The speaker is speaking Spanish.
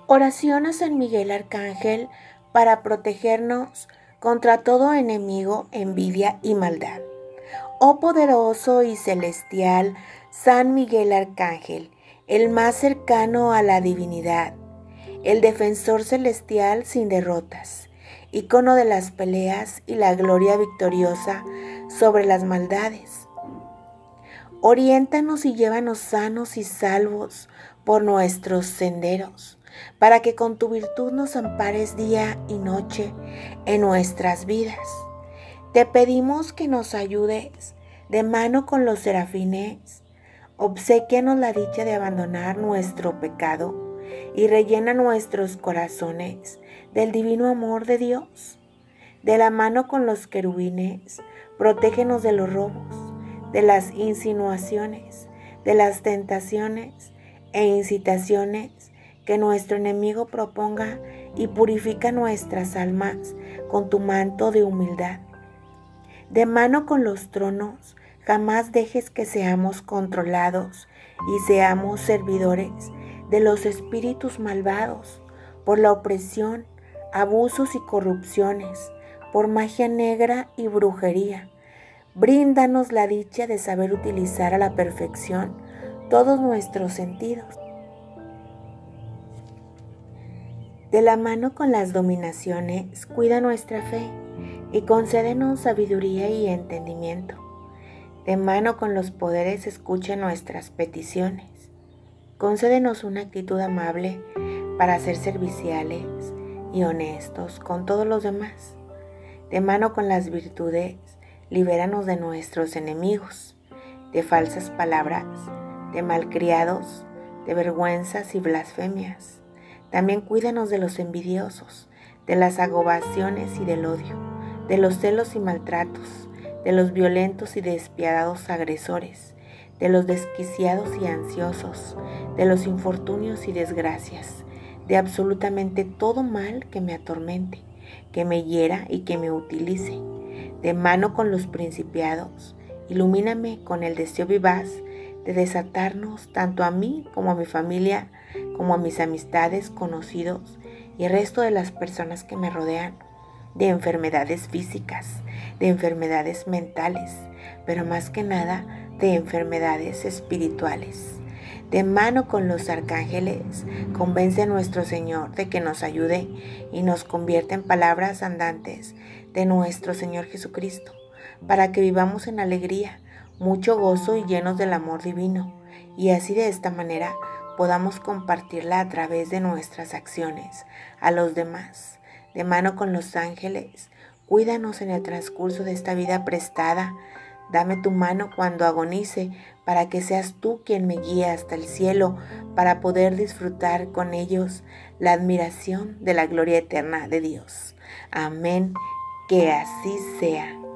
Oración a San Miguel Arcángel para protegernos contra todo enemigo, envidia y maldad. Oh poderoso y celestial San Miguel Arcángel, el más cercano a la divinidad, el defensor celestial sin derrotas, ícono de las peleas y la gloria victoriosa sobre las maldades. Oriéntanos y llévanos sanos y salvos por nuestros senderos, para que con tu virtud nos ampares día y noche en nuestras vidas. Te pedimos que nos ayudes de mano con los serafines. Obséquianos la dicha de abandonar nuestro pecado y rellena nuestros corazones del divino amor de Dios. De la mano con los querubines, protégenos de los robos, de las insinuaciones, de las tentaciones e incitaciones que nuestro enemigo proponga, y purifica nuestras almas con tu manto de humildad. De mano con los tronos, jamás dejes que seamos controlados y seamos servidores de los espíritus malvados, por la opresión, abusos y corrupciones, por magia negra y brujería. Bríndanos la dicha de saber utilizar a la perfección todos nuestros sentidos. De la mano con las dominaciones, cuida nuestra fe y concédenos sabiduría y entendimiento. De mano con los poderes, escucha nuestras peticiones. Concédenos una actitud amable para ser serviciales y honestos con todos los demás. De mano con las virtudes, libéranos de nuestros enemigos, de falsas palabras, de malcriados, de vergüenzas y blasfemias. También cuídanos de los envidiosos, de las agobaciones y del odio, de los celos y maltratos, de los violentos y despiadados agresores, de los desquiciados y ansiosos, de los infortunios y desgracias, de absolutamente todo mal que me atormente, que me hiera y que me utilice. De mano con los principiados, ilumíname con el deseo vivaz de desatarnos tanto a mí como a mi familia, como a mis amistades, conocidos y el resto de las personas que me rodean, de enfermedades físicas, de enfermedades mentales, pero más que nada de enfermedades espirituales. De mano con los arcángeles, convence a nuestro Señor de que nos ayude y nos convierta en palabras andantes de nuestro Señor Jesucristo, para que vivamos en alegría, mucho gozo y llenos del amor divino, y así de esta manera podamos compartirla a través de nuestras acciones a los demás. De mano con los ángeles, cuídanos en el transcurso de esta vida prestada. Dame tu mano cuando agonice, para que seas tú quien me guíe hasta el cielo, para poder disfrutar con ellos la admiración de la gloria eterna de Dios. Amén. Que así sea.